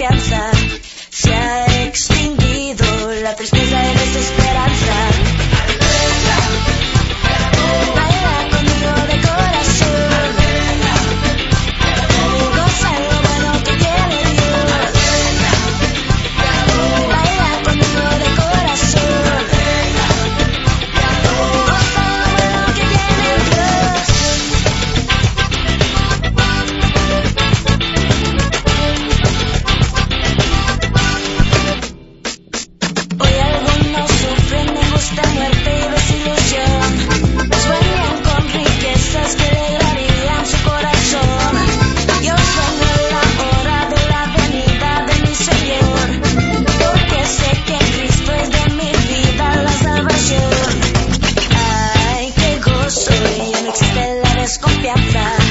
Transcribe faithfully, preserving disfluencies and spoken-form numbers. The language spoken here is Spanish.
desconfianza. Se ha extinguido la tristeza y desesperanza. Baila conmigo de corazón. Goza lo bueno que tiene Dios. Baila conmigo de corazón. Goza lo bueno que tiene Dios. Hoy algunos sufren de angustia, muerte y desilusión. Sueñan con riquezas que alegrarían su corazón. Yo sueño la hora de la venida de mi Señor, porque sé que Cristo es de mi vida la salvación. Ay, qué gozo, y ya no existe la desconfianza.